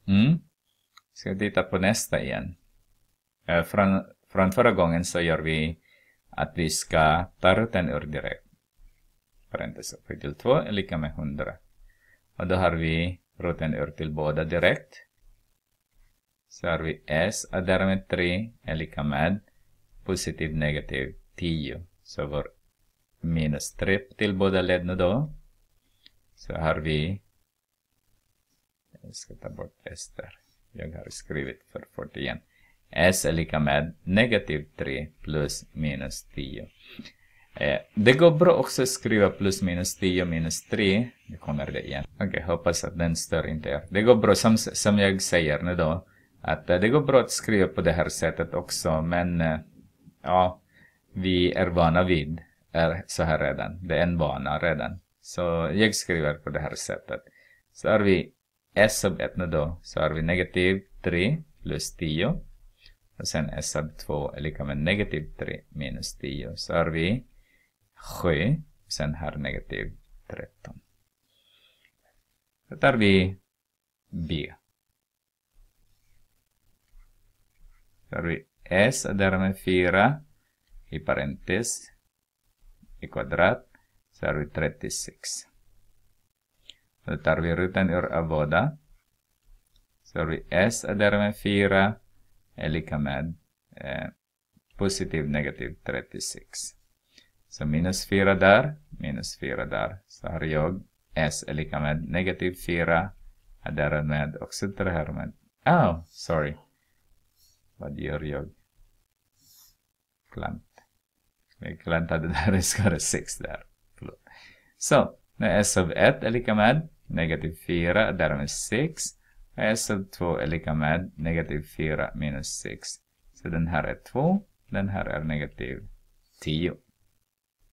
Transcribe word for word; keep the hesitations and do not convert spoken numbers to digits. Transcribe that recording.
Mm. Ska vi titta på nästa igen. Eh, från, från förra gången så gör vi att vi ska ta roten ur direkt. Parentes upphöjt till två är lika med hundra. Och då har vi roten ur till båda direkt. Så har vi s och därmed tre är lika med positiv negativ tio. Så vår minus tre till båda led nu då. Så har vi, jag ska ta bort s där. Jag har skrivit för fort igen. S är lika med negativ tre plus minus tio. Eh, det går bra också att skriva plus minus tio minus tre. Nu kommer det igen. Okej, okay, hoppas att den stör inte er. Det går bra, som, som jag säger nu då. Att eh, det går bra att skriva på det här sättet också. Men eh, ja, vi är vana vid är så här redan. Det är en vana redan. Så jag skriver på det här sättet. Så har vi s sub ett nu då. Så har vi negativ tre plus tio. Och sen s sub två är lika med negativ tre minus tio. Så har vi sju. Sen här negativ tretton. Då tar vi b. Så har vi s och därmed fyra i parentes i kvadrat. Så har vi trettiosex. Då tar vi roten ur av båda. Så har vi s och därmed fyra är lika med eh, positiv negativ trettiosex. Så minus fyra där, minus fyra där. Så har jag s är lika med negativ fyra. Och därmed också det här med, oh, sorry. Vad gör jag? Klant. Jag klantade där, det ska vara sex där. Förlåt. Så, nu s av ett är lika med negativ fyra, och därmed sex. Och s av två är lika med negativ fyra minus sex. Så den här är två, den här är negativ tio.